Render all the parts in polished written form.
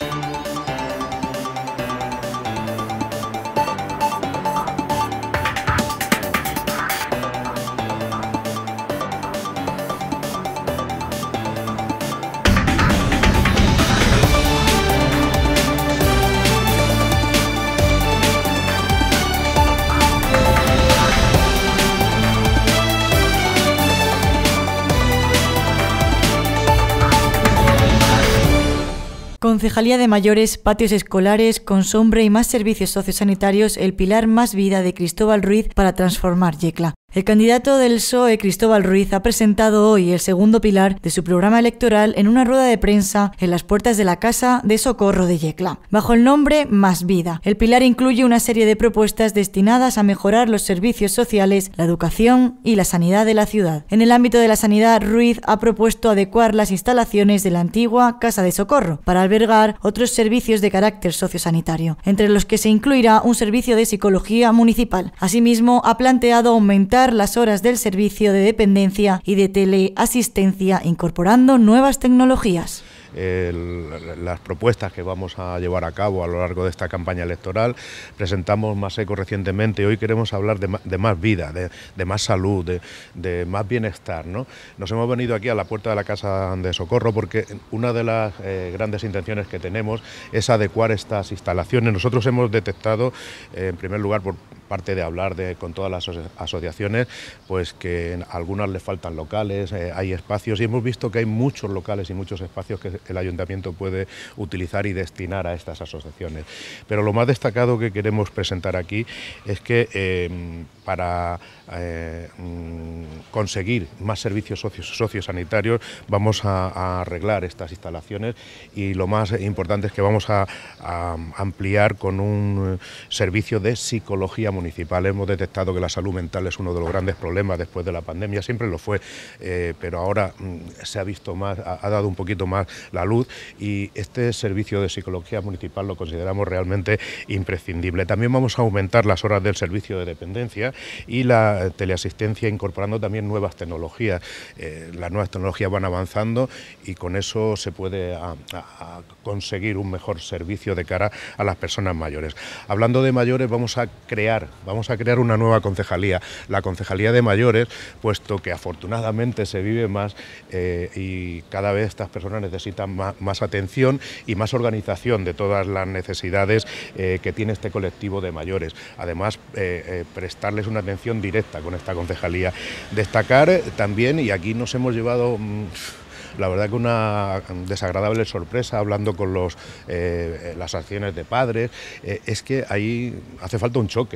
Concejalía de Mayores, patios escolares, con sombra y más servicios sociosanitarios, el pilar Más Vida de Cristóbal Ruiz para transformar Yecla. El candidato del PSOE, Cristóbal Ruiz, ha presentado hoy el segundo pilar de su programa electoral en una rueda de prensa en las puertas de la Casa de Socorro de Yecla. Bajo el nombre Más Vida, el pilar incluye una serie de propuestas destinadas a mejorar los servicios sociales, la educación y la sanidad de la ciudad. En el ámbito de la sanidad, Ruiz ha propuesto adecuar las instalaciones de la antigua Casa de Socorro para albergar otros servicios de carácter sociosanitario, entre los que se incluirá un servicio de psicología municipal. Asimismo, ha planteado aumentar las horas del servicio de dependencia y de teleasistencia, incorporando nuevas tecnologías. Las propuestas que vamos a llevar a cabo a lo largo de esta campaña electoral. Presentamos Maseco recientemente, hoy queremos hablar de más vida, de más salud, de más bienestar, ¿no? Nos hemos venido aquí a la puerta de la Casa de Socorro porque una de las grandes intenciones que tenemos es adecuar estas instalaciones. Nosotros hemos detectado, en primer lugar, por parte de hablar con todas las asociaciones, pues que en algunas les faltan locales, hay espacios, y hemos visto que hay muchos locales y muchos espacios que el ayuntamiento puede utilizar y destinar a estas asociaciones. Pero lo más destacado que queremos presentar aquí es que para conseguir más servicios sociosanitarios vamos a arreglar estas instalaciones, y lo más importante es que vamos a ampliar con un servicio de psicología municipal. Hemos detectado que la salud mental es uno de los grandes problemas después de la pandemia, siempre lo fue, pero ahora se ha visto más, ha dado un poquito más la luz, y este servicio de psicología municipal lo consideramos realmente imprescindible. También vamos a aumentar las horas del servicio de dependencia y la teleasistencia, incorporando también nuevas tecnologías. Las nuevas tecnologías van avanzando y con eso se puede conseguir un mejor servicio de cara a las personas mayores. Hablando de mayores, vamos a crear una nueva concejalía, la Concejalía de Mayores, puesto que afortunadamente se vive más y cada vez estas personas necesitan más atención y más organización de todas las necesidades que tiene este colectivo de mayores. Además, prestarles una atención directa con esta concejalía. Destacar también, y aquí nos hemos llevado la verdad que una desagradable sorpresa hablando con las acciones de padres, es que ahí hace falta un choque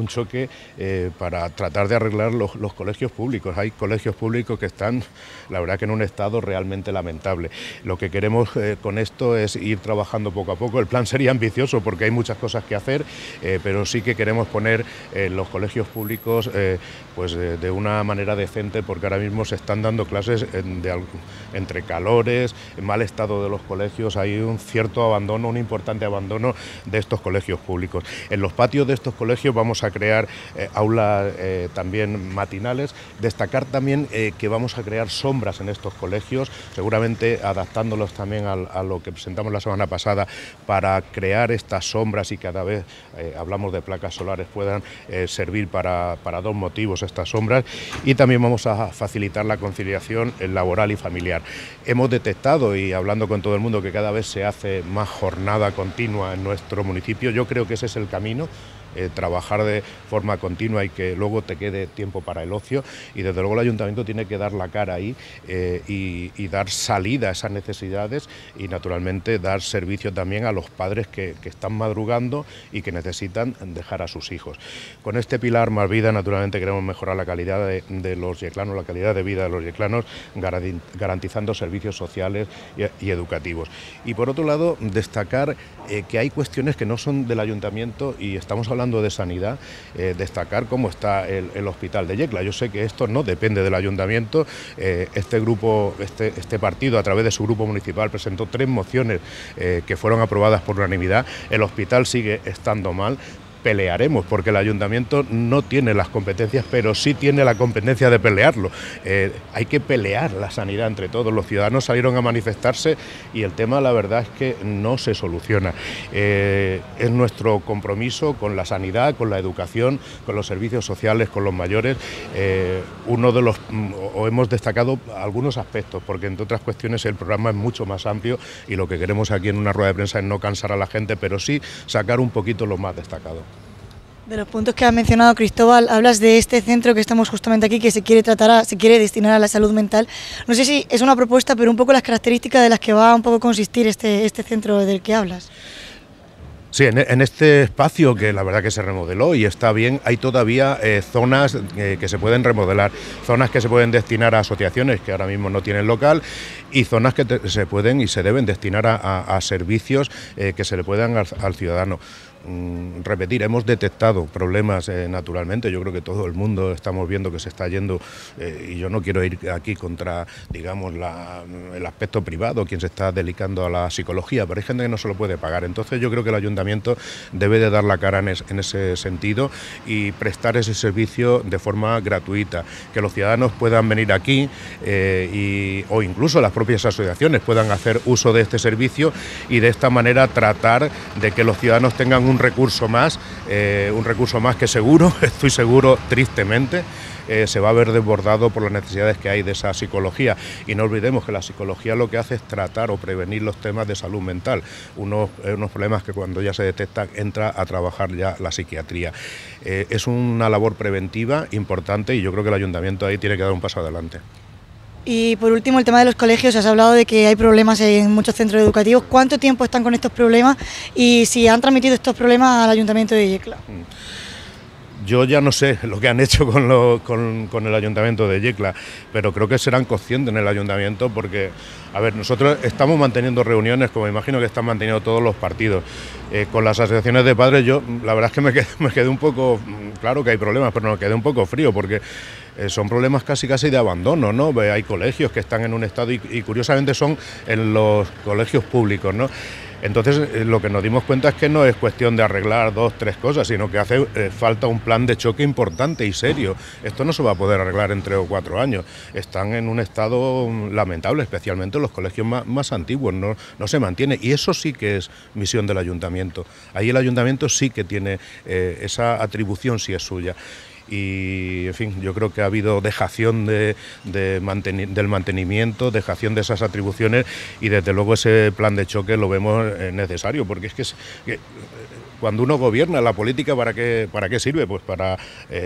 para tratar de arreglar los colegios públicos. Hay colegios públicos que están, la verdad que en un estado realmente lamentable. Lo que queremos con esto es ir trabajando poco a poco. El plan sería ambicioso porque hay muchas cosas que hacer, pero sí que queremos poner los colegios públicos pues de una manera decente, porque ahora mismo se están dando clases entre calores, en mal estado de los colegios, hay un cierto abandono, un importante abandono de estos colegios públicos. En los patios de estos colegios vamos a crear aulas también matinales. Destacar también que vamos a crear sombras en estos colegios, seguramente adaptándolos también a lo que presentamos la semana pasada, para crear estas sombras y cada vez, hablamos de placas solares, puedan servir para dos motivos estas sombras. Y también vamos a facilitar la conciliación laboral y familiar. Hemos detectado, y hablando con todo el mundo, que cada vez se hace más jornada continua en nuestro municipio. Yo creo que ese es el camino. Trabajar de forma continua y que luego te quede tiempo para el ocio, y desde luego el ayuntamiento tiene que dar la cara ahí y dar salida a esas necesidades, y naturalmente dar servicio también a los padres que están madrugando y que necesitan dejar a sus hijos. Con este pilar Más Vida naturalmente queremos mejorar la calidad de los yeclanos, la calidad de vida de los yeclanos, garantizando servicios sociales y educativos. Y por otro lado, destacar que hay cuestiones que no son del ayuntamiento, y estamos hablando de sanidad, destacar cómo está el hospital de Yecla. Yo sé que esto no depende del ayuntamiento. Este grupo, este partido, a través de su grupo municipal, presentó 3 mociones que fueron aprobadas por unanimidad. El hospital sigue estando mal, pelearemos, porque el ayuntamiento no tiene las competencias, pero sí tiene la competencia de pelearlo. Hay que pelear la sanidad entre todos. Los ciudadanos salieron a manifestarse y el tema, la verdad, es que no se soluciona. Es nuestro compromiso con la sanidad, con la educación, con los servicios sociales, con los mayores. Hemos destacado algunos aspectos, porque entre otras cuestiones el programa es mucho más amplio y lo que queremos aquí en una rueda de prensa es no cansar a la gente, pero sí sacar un poquito lo más destacado. De los puntos que ha mencionado Cristóbal, hablas de este centro que estamos justamente aquí, que se quiere destinar a la salud mental. No sé si es una propuesta, pero un poco las características de las que va un poco a consistir este centro del que hablas. Sí, en este espacio, que la verdad que se remodeló y está bien, hay todavía zonas que se pueden remodelar, zonas que se pueden destinar a asociaciones que ahora mismo no tienen local y zonas que se pueden y se deben destinar a servicios que se le puedan al ciudadano. Repetir, hemos detectado problemas naturalmente, yo creo que todo el mundo estamos viendo que se está yendo y yo no quiero ir aquí contra, digamos, el aspecto privado, quien se está dedicando a la psicología, pero hay gente que no se lo puede pagar, entonces yo creo que el ayuntamiento debe de dar la cara en ese sentido y prestar ese servicio de forma gratuita, que los ciudadanos puedan venir aquí o incluso las propias asociaciones puedan hacer uso de este servicio y de esta manera tratar de que los ciudadanos tengan un recurso más que seguro, estoy seguro, tristemente, se va a ver desbordado por las necesidades que hay de esa psicología. Y no olvidemos que la psicología lo que hace es tratar o prevenir los temas de salud mental, unos problemas que cuando ya se detectan entra a trabajar ya la psiquiatría. Es una labor preventiva importante y yo creo que el ayuntamiento ahí tiene que dar un paso adelante. Y por último, el tema de los colegios, has hablado de que hay problemas en muchos centros educativos. ¿Cuánto tiempo están con estos problemas y si han transmitido estos problemas al Ayuntamiento de Yecla? Yo ya no sé lo que han hecho con el Ayuntamiento de Yecla, pero creo que serán conscientes en el Ayuntamiento porque, a ver, nosotros estamos manteniendo reuniones, como imagino que están manteniendo todos los partidos. Con las asociaciones de padres yo, la verdad es que me quedé un poco, claro que hay problemas, pero me quedé un poco frío porque son problemas casi de abandono, ¿no? Hay colegios que están en un estado y curiosamente son en los colegios públicos, ¿no? Entonces lo que nos dimos cuenta es que no es cuestión de arreglar 2, 3 cosas, sino que hace falta un plan de choque importante y serio. Esto no se va a poder arreglar en 3 o 4 años. Están en un estado lamentable, especialmente los colegios más antiguos, no se mantiene. Y eso sí que es misión del ayuntamiento. Ahí el ayuntamiento sí que tiene esa atribución, sí es suya. Y, en fin, yo creo que ha habido dejación del mantenimiento, dejación de esas atribuciones y desde luego ese plan de choque lo vemos necesario, porque es que cuando uno gobierna, la política ¿para qué sirve? Pues para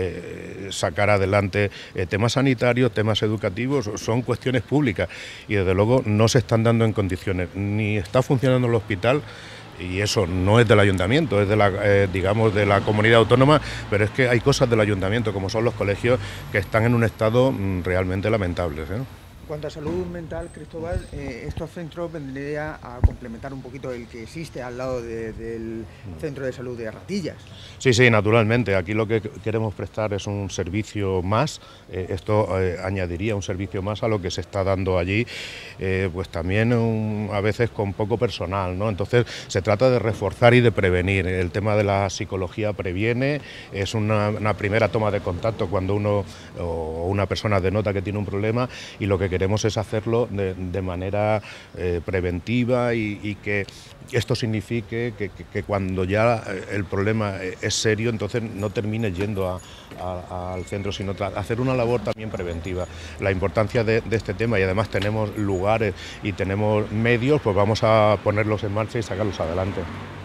sacar adelante temas sanitarios, temas educativos, son cuestiones públicas y desde luego no se están dando en condiciones, ni está funcionando el hospital. Y eso no es del ayuntamiento, es de la comunidad autónoma, pero es que hay cosas del ayuntamiento, como son los colegios, que están en un estado realmente lamentable, ¿eh? En cuanto a salud mental, Cristóbal, estos centros vendrían a complementar un poquito el que existe al lado del centro de salud de Ratillas. Sí, naturalmente. Aquí lo que queremos prestar es un servicio más. Esto añadiría un servicio más a lo que se está dando allí, pues también a veces con poco personal, ¿no? Entonces se trata de reforzar y de prevenir. El tema de la psicología previene, es una primera toma de contacto cuando uno o una persona denota que tiene un problema y lo que queremos es hacerlo de manera preventiva y que esto signifique que cuando ya el problema es serio, entonces no termine yendo al centro, sino hacer una labor también preventiva. La importancia de este tema, y además tenemos lugares y tenemos medios, pues vamos a ponerlos en marcha y sacarlos adelante.